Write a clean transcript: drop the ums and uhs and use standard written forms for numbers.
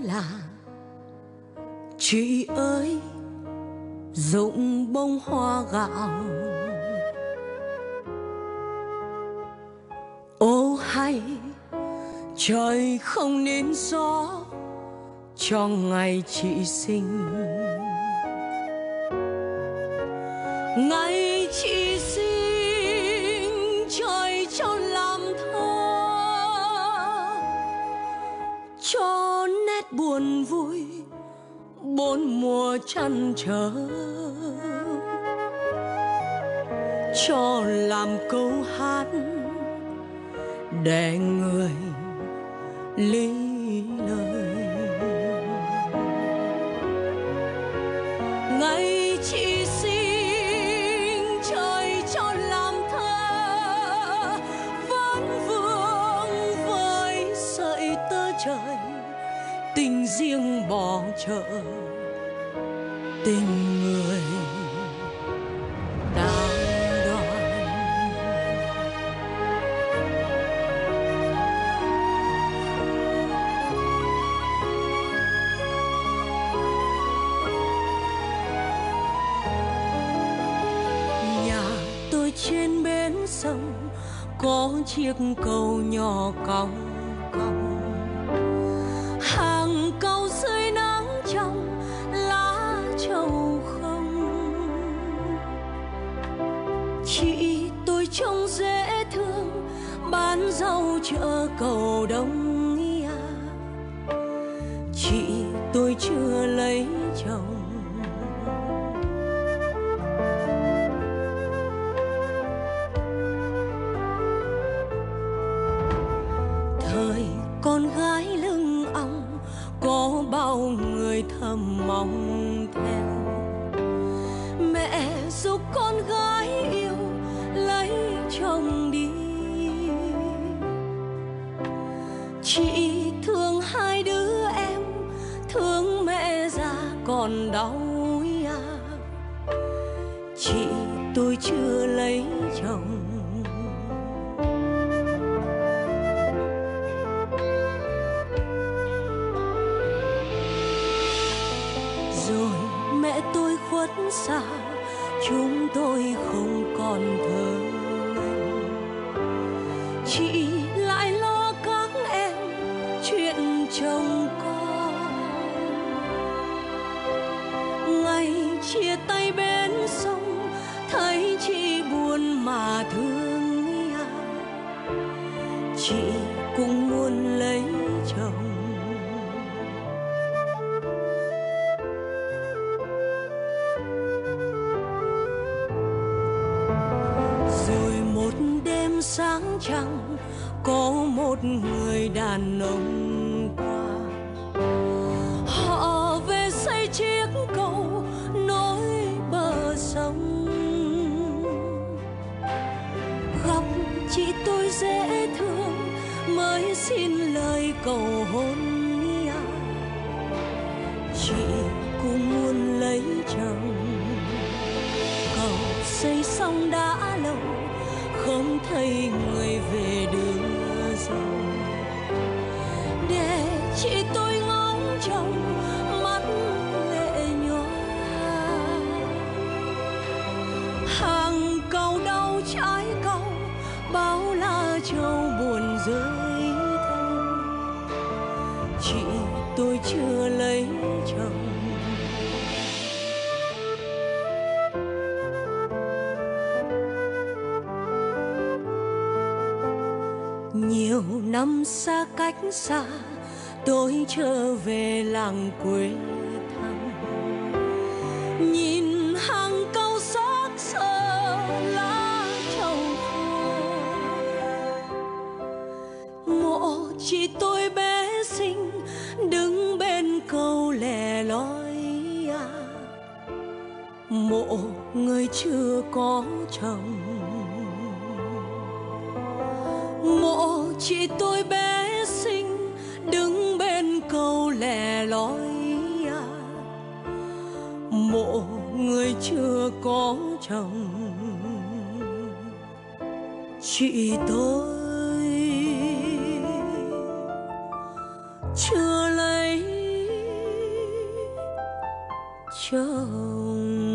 là chị ơi rụng bông hoa gạo. Ô hay trời không nên gió cho ngày chị sinh. Ngày chị sinh trời cho làm thơ, cho nét buồn vui bốn mùa trăn trở, cho làm câu hát để người lý lời. Ngày chị sinh trời cho làm thơ, vẫn vương với sợi tơ trời, tình riêng bỏ chợ tình người đau đoan. Nhà tôi trên bến sông có chiếc cầu nhỏ cong cong, hàng cau dưới nắng trong lá trầu không. Chị tôi trông dễ thương bán rau chợ cầu đông à. Chị tôi chưa lấy chồng, thời con gái lưng ong có bao người thầm mong theo. Mẹ giúp con gái yêu lấy chồng đi, chị thương hai đứa em, thương mẹ già còn đau à. Chị tôi chưa lấy chồng, rồi mẹ tôi khuất xa, chúng tôi không còn thơ ngây. Chị lại lo các em chuyện chồng con. Ngày chia tay bên sông thấy chị buồn mà thương à. Chị cũng muốn lấy chồng, sáng trăng có một người đàn ông qua. Họ về xây chiếc cầu nối bờ sông. Gặp chị tôi dễ thương mới xin lời cầu hôn à. Chị cũng muốn lấy chồng, cầu xây xong đã lâu không thấy người về đưa dâu. Để chị tôi ngóng trông mắt lệ nhòa, hàng cầu đau trái cầu bao la châu buồn rơi thâu. Chị tôi chưa lấy chồng, nhiều năm xa cách xa tôi trở về làng quê thăm. Nhìn hàng cau xác sơ lá trầu khô, mộ chị tôi bé xinh đứng bên cầu lẻ loi à. Mộ người chưa có chồng, mộ chị tôi bé xinh đứng bên cầu lẻ loi à. Mộ người chưa có chồng, chị tôi chưa lấy chồng.